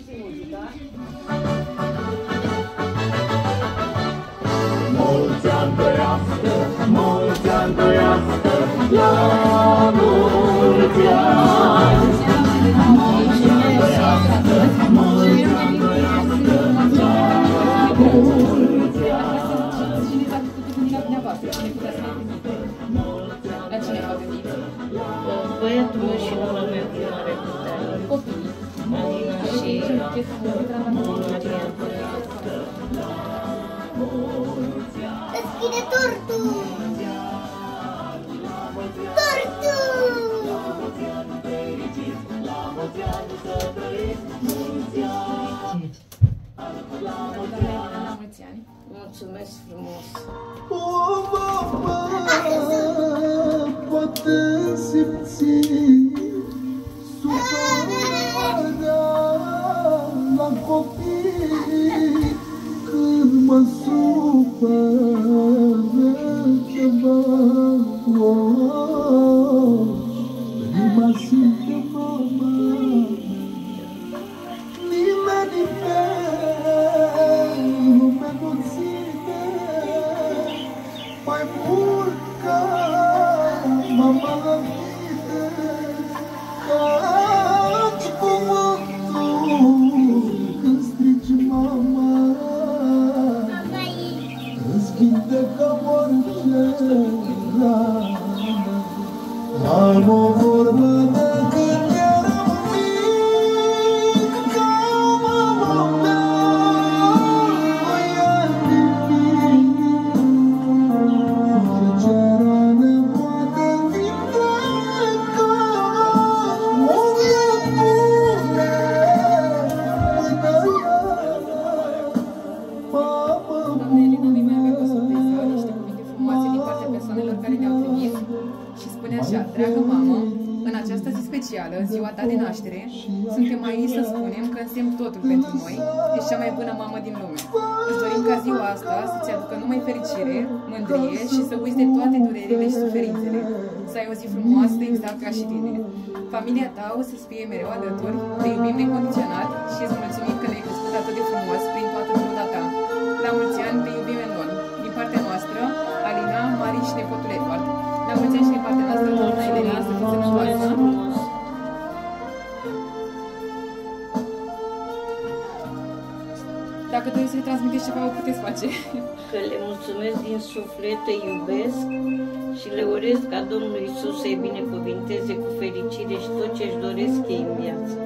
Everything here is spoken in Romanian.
știi muzica? Mulți ani trăiască, mulți ani trăiască, la mulți ani! Mulți ani trăiască, mulți ani trăiască, la mulți ani! La cine v-a gândit? Băiatul meu și nora mea cu mare putere. Copiii. Alina și Maria. Deschide tortul! Tortul! La mulți ani. Mulțumesc frumos! O, mama, poate simți supărarea la copii când mă supără ceva. Prima simte mama, nimeni pe lume nu ține mai mult ca mama la mine, caci cuvântul când strigi mama îți vindecă orice rană. Am o vorbă de când eram mic, ca mama mea voia nimic. Orice rană poate vindeca, unde pune mâna ea, mama Doamna Elena mi mai avea o surpriză, niște cuvinte frumoase din partea persoanelor care ne-au trimis și spune așa: dragă mamă, în această zi specială, ziua ta de naștere, suntem aici să spunem că însemn totul pentru noi, ești cea mai bună mamă din lume. Îți dorim ca ziua asta să-ți aducă numai fericire, mândrie și să uiți de toate durerile și suferințele. Să ai o zi frumoasă exact ca și tine. Familia ta o să-ți fie mereu alături, te iubim necondiționat și îți mulțumim că ne-ai crescut atât de frumos prin toată truda ta. La mulți ani, te iubim enorm. Din partea noastră, Alina, Mari și nepotul Edward. La mulți ani și din partea noastră, doamna Elena, să fiți sănătoasă. Dacă doriți să-i transmiteți ceva, o puteți face. Că le mulțumesc din suflet, te iubesc și le urez ca Domnul Iisus să-i binecuvinteze cu fericire și tot ce-și doresc ei în viață.